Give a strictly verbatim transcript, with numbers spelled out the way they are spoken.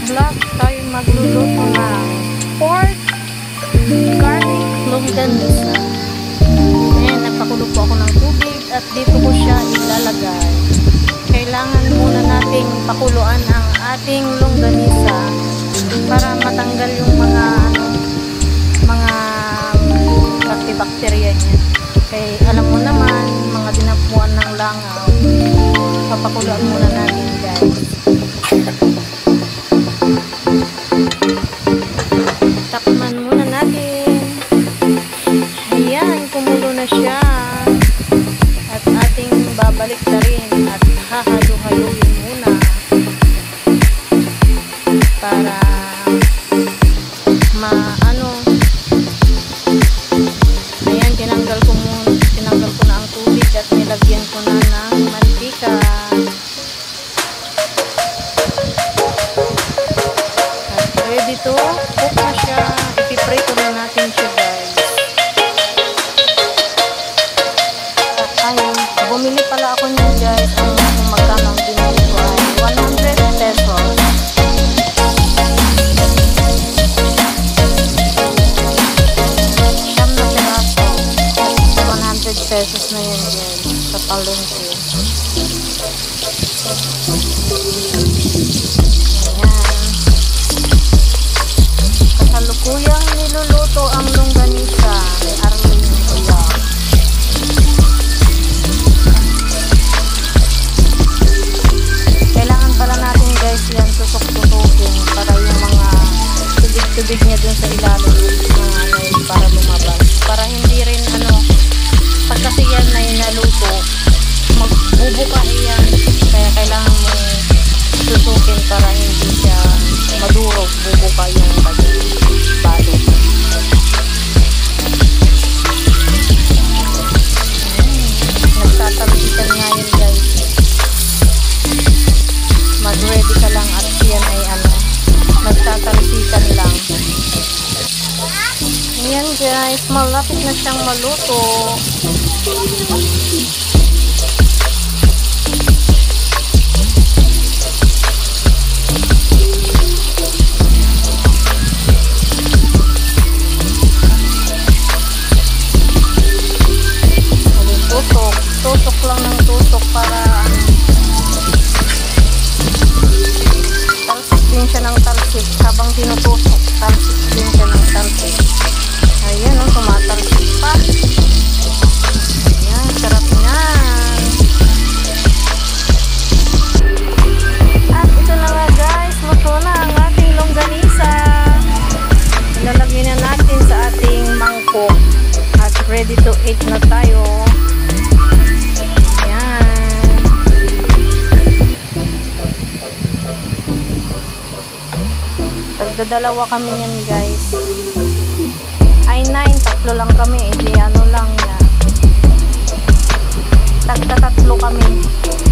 vlog tayo magluluto ng pork garlic longganisa. Ayan, nagpakulo po ako ng tubig at dito ko siya ilalagay. Kailangan muna nating pakuluan ang ating longganisa para matanggal yung mga ano, mga bakterya niya. Kaya alam mo naman, mga dinapuan ng langaw, papakuluan muna natin guys. Takman muna natin. Ayan, kumulo na siya. At ating babalik na rin at hahalo-haluin muna para maano. Ayan, tinanggal ko muna, tinanggal ko na ang tubig at nilagyan ko na ng mantika. At ready to cook na siya. Ipiprito na natin siya guys. At ayun, bumili pala ako niyan guys. Ayun kung magkano ang binili ko ay one hundred pesos. Siyam na piraso. one hundred pesos na yun guys sa palengke. Kasalukuyang niluluto ang longganisa ni Arlene Kuya. Kailangan pala natin guys yan susok-susokin para yung mga tubig-tubig niya dun sa ilalim mga ano yun, para lumabas. Para hindi rin ano, pag kasi yan na yung naluto, magbubuka yan. Kaya kailangan mo susukin para hindi siya madurog, bubuka yung balo. Nagtatalsikan nga yun guys. Mag-ready ka lang at yan ay ano, nagtatalsikan lang. Ayan guys, malapit na siyang maluto. Tusok, tusok lang ng tusok para talsik din siya ng talsik. Habang tinutusok, talsik din siya ng talsik. Ayan o, tumatalsik pa. Ayan, sarap niyan. At ito na nga guys, luto na ang ating longganisa. Ilalagay na natin sa ating mangkok. At ready to eat na tayo. Tagdadalawa kami yan guys. Ay nine, tatlo lang kami. Eh di ano lang yan. Tagtatatlo kami.